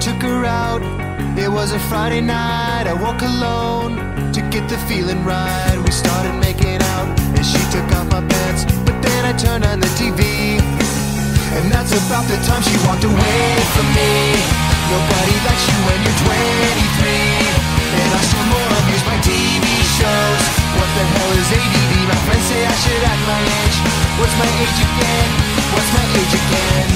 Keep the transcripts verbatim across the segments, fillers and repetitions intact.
took her out. It was a Friday night, I woke alone to get the feeling right. We started making out and she took off my pants, but then I turned on the T V, and that's about the time she walked away from me. Nobody likes you when you're twenty-three, and I still more abuse my T V shows. What the hell is A D D? My friends say I should act my age. What's my age again? What's my age again?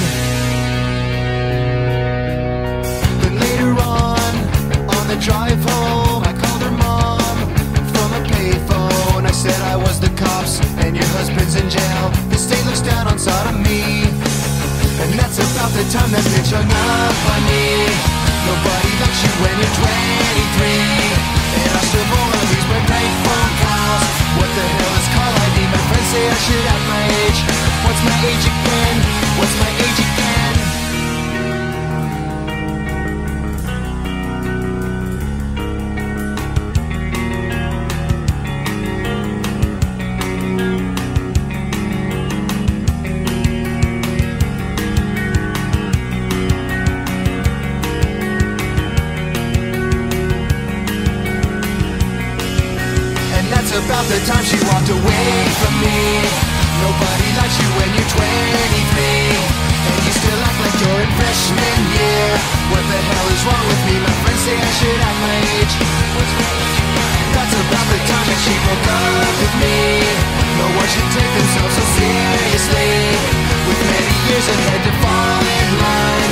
Then later on, on the drive home, I called her mom from a payphone. I said I was the cops and your husband's in jail. The state looks down on sodomy, and that's about the time that bitch hung up on me. Nobody likes you when you're twenty-three, and I still more of these my prank phone calls. What the hell is call I D? My friends say I should act my age. What's my age again? What's my age again? About the time she walked away from me. Nobody likes you when you're twenty-three, and you still act like you're in freshman year. What the hell is wrong with me? My friends say I should act my age. That's about the time that she broke up with me. No one should take themselves so seriously, with many years ahead to fall in line.